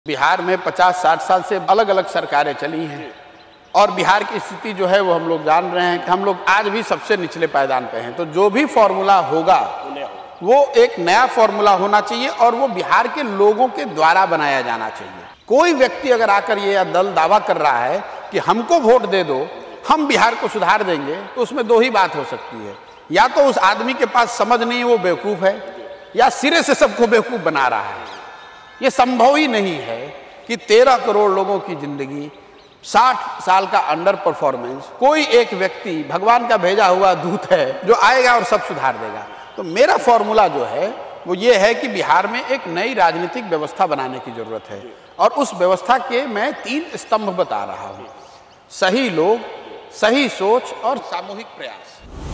बिहार में 50-60 साल से अलग अलग सरकारें चली हैं और बिहार की स्थिति जो है वो हम लोग जान रहे हैं कि हम लोग आज भी सबसे निचले पायदान पे हैं। तो जो भी फॉर्मूला होगा वो एक नया फॉर्मूला होना चाहिए और वो बिहार के लोगों के द्वारा बनाया जाना चाहिए। कोई व्यक्ति अगर आकर ये दल दावा कर रहा है कि हमको वोट दे दो, हम बिहार को सुधार देंगे, तो उसमें दो ही बात हो सकती है। या तो उस आदमी के पास समझ नहीं, वो बेवकूफ़ है, या सिरे से सबको बेवकूफ़ बना रहा है। ये संभव ही नहीं है कि 13 करोड़ लोगों की जिंदगी, 60 साल का अंडर परफॉर्मेंस, कोई एक व्यक्ति भगवान का भेजा हुआ दूत है जो आएगा और सब सुधार देगा। तो मेरा फॉर्मूला जो है वो ये है कि बिहार में एक नई राजनीतिक व्यवस्था बनाने की जरूरत है और उस व्यवस्था के मैं 3 स्तंभ बता रहा हूँ: सही लोग, सही सोच और सामूहिक प्रयास।